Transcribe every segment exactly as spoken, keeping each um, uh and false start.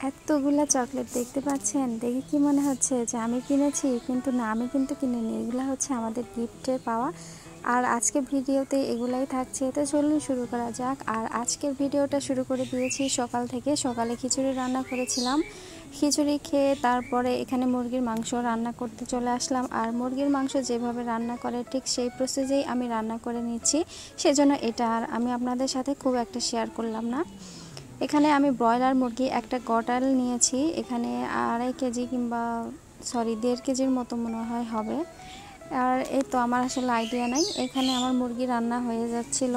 এতগুলা চকলেট দেখতে পাচ্ছেন, দেখে কি মনে হচ্ছে যে আমি কিনেছি, কিন্তু না, আমি কিন্তু কিনিনি। এগুলো হচ্ছে আমাদের গিফটের পাওয়া। আর আজকের ভিডিওতে এগুলাই থাকছে, তো চলুন শুরু করা যাক। আর আজকের ভিডিওটা শুরু করে দিয়েছি সকাল থেকে। সকালে খিচুড়ি রান্না করেছিলাম, খিচুড়ি খেয়ে তারপরে এখানে মুরগির মাংস রান্না করতে চলে আসলাম। আর মুরগির মাংস যেভাবে রান্না করে ঠিক সেই প্রসেসেই আমি রান্না করে নিচ্ছি, সেজন্য এটা আর আমি আপনাদের সাথে খুব একটা শেয়ার করলাম না। এখানে আমি ব্রয়লার মুরগি একটা গটাল নিয়েছি, এখানে আড়াই কেজি কিংবা সরি দেড় কেজির মতো মনে হয় হবে। আর এই তো আমার আসলে আইডিয়া নাই। এখানে আমার মুরগি রান্না হয়ে যাচ্ছিল।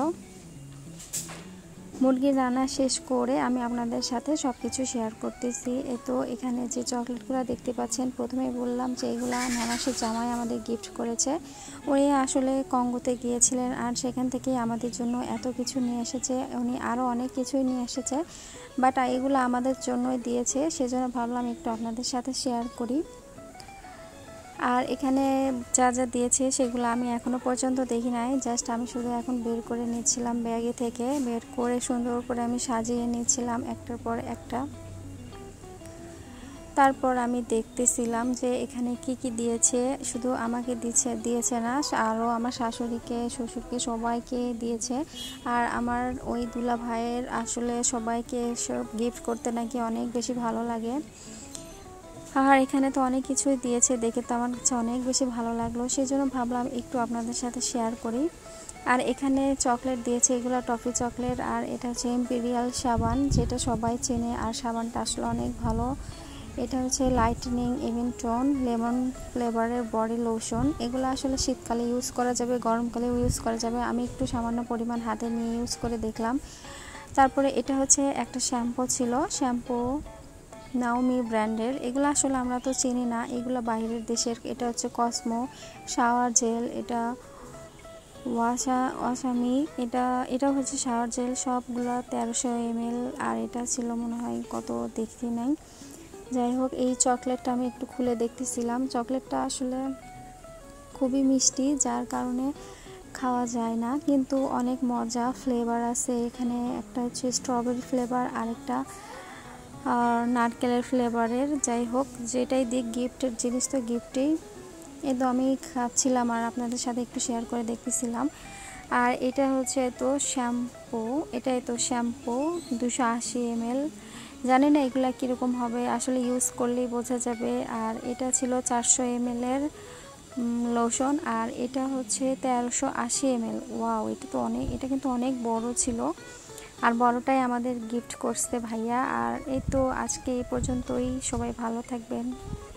মুরগির রান্না শেষ করে আমি আপনাদের সাথে সব কিছু শেয়ার করতেছি। এ তো এখানে যে চকলেটগুলো দেখতে পাচ্ছেন, প্রথমেই বললাম যে এগুলো নানাসের জামাই আমাদের গিফট করেছে। উনি আসলে কঙ্গোতে গিয়েছিলেন, আর সেখান থেকেই আমাদের জন্য এত কিছু নিয়ে এসেছে। উনি আরও অনেক কিছুই নিয়ে এসেছে, বাট এগুলো আমাদের জন্যই দিয়েছে, সেজন্য ভাবলাম একটু আপনাদের সাথে শেয়ার করি। আর এখানে যা যা দিয়েছে সেগুলো আমি এখনও পর্যন্ত দেখি নাই, জাস্ট আমি শুধু এখন বের করে নিচ্ছিলাম ব্যাগে থেকে। বের করে সুন্দর করে আমি সাজিয়ে নিচ্ছিলাম একটার পর একটা। তারপর আমি দেখতেছিলাম যে এখানে কি কি দিয়েছে। শুধু আমাকে দিচ্ছে দিয়েছে না, আরও আমার শাশুড়িকে, শ্বশুরকে, সবাইকে দিয়েছে। আর আমার ওই দুলা ভাইয়ের আসলে সবাইকে সব গিফট করতে নাকি অনেক বেশি ভালো লাগে। আর এখানে তো অনেক কিছুই দিয়েছে, দেখে তো আমার কাছে অনেক বেশি ভালো লাগলো, সেই জন্য ভাবলাম একটু আপনাদের সাথে শেয়ার করি। আর এখানে চকলেট দিয়েছে, এগুলো টফি চকলেট। আর এটা হচ্ছে ইম্পেরিয়াল সাবান, যেটা সবাই চেনে, আর সাবানটা আসলে অনেক ভালো। এটা হচ্ছে লাইটনিং ইভেন টোন লেমন ফ্লেভারের বডি লোশন। এগুলো আসলে শীতকালে ইউজ করা যাবে, গরমকালেও ইউজ করা যাবে। আমি একটু সামান্য পরিমাণ হাতে নিয়ে ইউজ করে দেখলাম। তারপরে এটা হচ্ছে একটা শ্যাম্পু ছিল, শ্যাম্পু নাওমি ব্র্যান্ডের। এগুলো আসলে আমরা তো চিনি না, এগুলো বাইরের দেশের। এটা হচ্ছে কসমো শাওয়ার জেল, এটা ওয়াসা ওয়াসামি, এটা এটাও হচ্ছে শাওয়ার জেল। সবগুলো তেরোশো এম এল। আর এটা ছিল মনে হয় কত দেখি নাই। যাই হোক, এই চকলেটটা আমি একটু খুলে দেখতেছিলাম। চকলেটটা আসলে খুবই মিষ্টি, যার কারণে খাওয়া যায় না, কিন্তু অনেক মজা। ফ্লেভার আছে এখানে, একটা হচ্ছে স্ট্রবেরি ফ্লেভার, আরেকটা আর নারকেলের ফ্লেভারের। যাই হোক, যেটাই দিক গিফটের জিনিস তো গিফটেই। এ তো আমি খাচ্ছিলাম আর আপনাদের সাথে একটু শেয়ার করে দেখতেছিলাম। আর এটা হচ্ছে তো শ্যাম্পু, এটাই তো শ্যাম্পু দুশো আশি এম এল। জানি না এগুলা কীরকম হবে, আসলে ইউজ করলেই বোঝা যাবে। আর এটা ছিল চারশো এম এল এর লোশন, আর এটা হচ্ছে তেরোশো আশি এম এল। ওয়াও, এটা তো অনেক, এটা কিন্তু অনেক বড় ছিল। আর বড়টাই আমাদের গিফট করছে ভাইয়া। আর এই তো আজকে এই পর্যন্তই, সবাই ভালো থাকবেন।